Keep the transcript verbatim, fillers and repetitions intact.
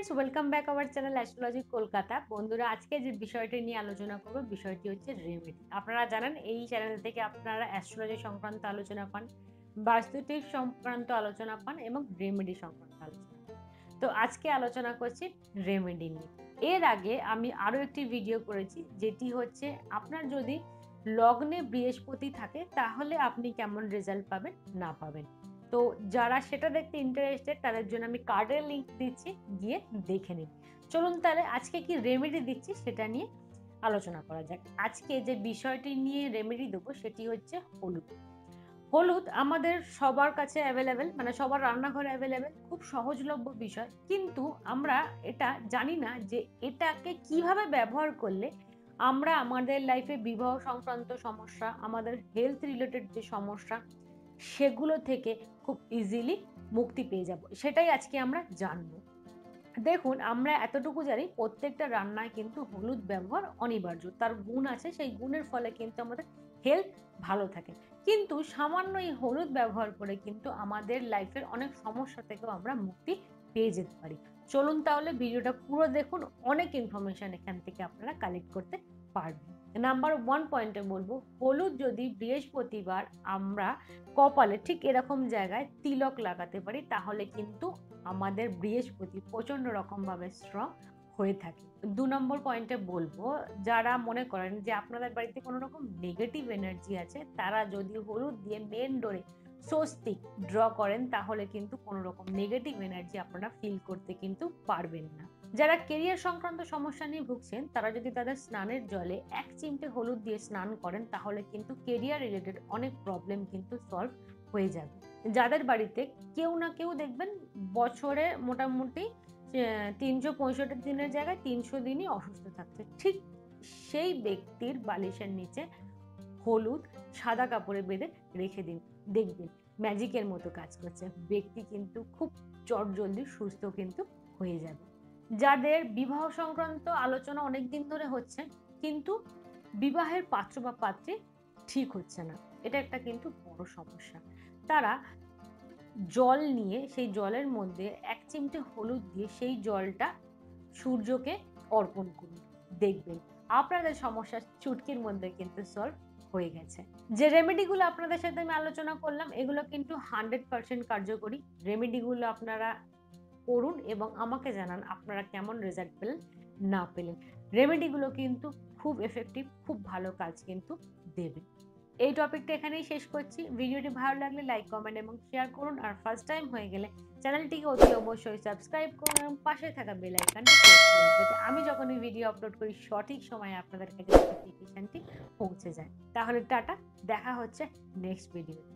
Friends welcome back our channel astrologic Kolkata. बंधुरा आज के जो বিষয়টি নিয়ে আলোচনা করব বিষয়টি হচ্ছে রেমেডি। আপনারা জানেন এই চ্যানেল থেকে আপনারা অ্যাস্ট্রোলজি সংক্রান্ত আলোচনা পান, বাস্তুটিক সংক্রান্ত আলোচনা পান এবং রেমেডি সংক্রান্ত আলোচনা পান। তো আজকে আলোচনা করছি রেমেডি নিয়ে। এর আগে আমি আরো একটি ভিডিও করেছি যেটি হচ্ছে আপনার যদি লগ্নে বৃহস্পতি থাকে তাহলে আপনি কেমন রেজাল্ট পাবেন না পাবেন। তো যারা সেটা দেখতে ইন্টারেস্টেড তাদের জন্য আমি কার্ডের লিংক দিচ্ছি, গিয়ে দেখে নিন। চলুন তাহলে আজকে কি রেমেডি দিচ্ছি সেটা নিয়ে আলোচনা করা যাক। আজকে যে বিষয়টি নিয়ে রেমেডি দেবো সেটি হচ্ছে হলুদ। হলুদ আমাদের সবার কাছে অ্যাভেলেবেল, মানে সবার রান্নাঘরে অ্যাভেলেবেল, খুব সহজলভ্য বিষয়, কিন্তু আমরা এটা জানি না যে এটাকে কিভাবে ব্যবহার করলে আমরা আমাদের লাইফে বিবাহ সংক্রান্ত সমস্যা, আমাদের হেলথ রিলেটেড যে সমস্যা সেগুলো থেকে খুব ইজিলি মুক্তি পেয়ে যাব, সেটাই আজকে আমরা জানবো। দেখুন, আমরা এতটুকু জানি প্রত্যেকটা রান্নায় কিন্তু হলুদ ব্যবহার অনিবার্য, তার গুণ আছে, সেই গুণের ফলে কিন্তু আমাদের হেলথ ভালো থাকে। কিন্তু সামান্য এই হলুদ ব্যবহার করে কিন্তু আমাদের লাইফের অনেক সমস্যা থেকেও আমরা মুক্তি পেয়ে যেতে পারি। চলুন তাহলে ভিডিওটা পুরো দেখুন, অনেক ইনফরমেশন এখান থেকে আপনারা কালেক্ট করতে পারবেন। নাম্বার ওয়ান পয়েন্টে বলবো, হলুদ যদি বৃহস্পতিবার আমরা কপালে ঠিক এরকম জায়গায় তিলক লাগাতে পারি তাহলে কিন্তু আমাদের বৃহস্পতি প্রচন্ড রকম ভাবে স্ট্রং হয়ে থাকে। দু নম্বর পয়েন্টে বলবো, যারা মনে করেন যে আপনাদের বাড়িতে কোনো রকম নেগেটিভ এনার্জি আছে তারা যদি হলুদ দিয়ে মেন ডোরে স্বস্তিক ড্র করেন তাহলে কিন্তু কোনো রকম নেগেটিভ এনার্জি আপনারা ফিল করতে কিন্তু পারবেন না। যারা কেরিয়ার সংক্রান্ত সমস্যা নিয়ে ভুগছেন তারা যদি তাদের স্নানের জলে এক চিমটে হলুদ দিয়ে স্নান করেন তাহলে কিন্তু কেরিয়ার রিলেটেড অনেক প্রবলেম কিন্তু সলভ হয়ে যাবে। যাদের বাড়িতে কেউ না কেউ দেখবেন বছরে মোটামুটি তিনশো পঁয়ষট্টি দিনের জায়গায় তিনশো দিনই অসুস্থ থাকছে, ঠিক সেই ব্যক্তির বালিশের নিচে হলুদ সাদা কাপড়ে বেঁধে রেখে দিন, দেখবেন ম্যাজিকের মতো কাজ করছে, ব্যক্তি কিন্তু খুব চটজলদি সুস্থ কিন্তু হয়ে যাবে। যাদের বিবাহ সংক্রান্ত আলোচনা অনেক দিন ধরে হচ্ছে কিন্তু বিবাহের পাত্র বা পাত্রী ঠিক হচ্ছে না, এটা একটা কিন্তু বড় সমস্যা, তারা জল নিয়ে সেই জলের মধ্যে এক চিমটে হলুদ দিয়ে সেই জলটা সূর্যকে অর্পণ করুন, দেখবেন আপনাদের সমস্যা চুটকির মধ্যে কিন্তু সলভ হয়ে গেছে। যে রেমেডিগুলো আপনাদের সাথে আমি আলোচনা করলাম এগুলো কিন্তু হান্ড্রেড পার্সেন্ট কার্যকরী। রেমেডিগুলো আপনারা করুন এবং আমাকে জানান আপনারা কেমন রেজাল্ট পেলেন না পেলেন। রেমেডিগুলো কিন্তু খুব এফেক্টিভ, খুব ভালো কাজ কিন্তু দেবে। এই টপিকটা এখানেই শেষ করছি। ভিডিওটি ভালো লাগলে লাইক, কমেন্ট এবং শেয়ার করুন, আর ফার্স্ট টাইম হয়ে গেলে চ্যানেলটিকে অতি অবশ্যই সাবস্ক্রাইব করুন এবং পাশে থাকা বেল আইকনটি প্রেস করুন যাতে আমি যখনই ভিডিও আপলোড করি সঠিক সময়ে আপনাদের কাছে নোটিফিকেশনটি পৌঁছে যায়। তাহলে টাটা, দেখা হচ্ছে নেক্সট ভিডিও।